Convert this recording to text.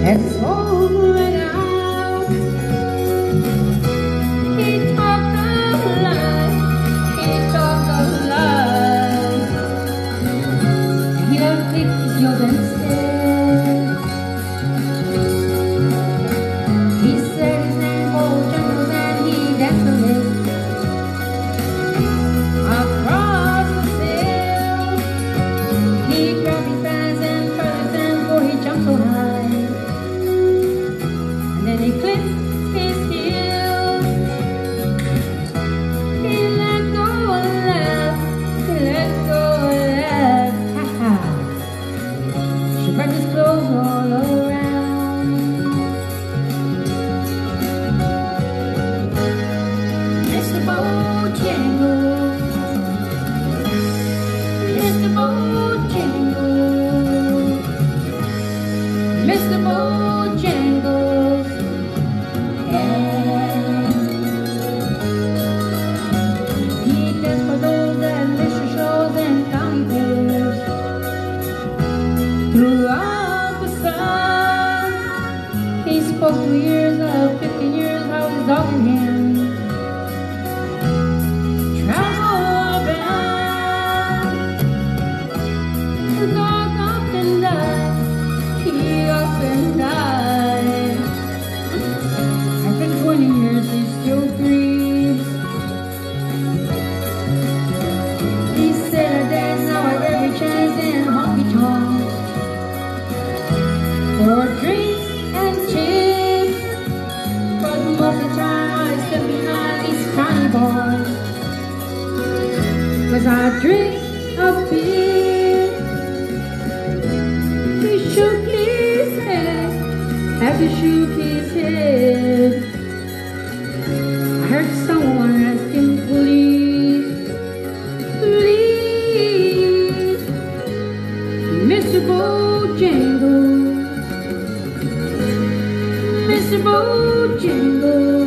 Let's over it out. He talked of life. He talked of life. He don't think he's yours instead. He said his name Bojangles and he danced the list across the field. He grabbed his bags and feathers and boy he jumped so high. Then he clipped his heels. He let go and laughed. He let go and laughed. Ha ha. She wrapped his clothes all around. Mr. Bojangles, Mr. Bojangles, Mr. Bojangles. He danced for those at leisure shows and county fairs. Throughout the sun, he spoke for years of 50 years how his dog and him traveled bound. The dog up and died. He up and died. After 20 years, he still grieves. He said, I dance now at every chance in honky-tonks for drinks and chips, but most of the time I step behind these tiny bars, 'cause I drink a beer. He shook his head as he shook his head. I heard someone ask him, please, please, Mr. Bojangles, Mr. Bojangles.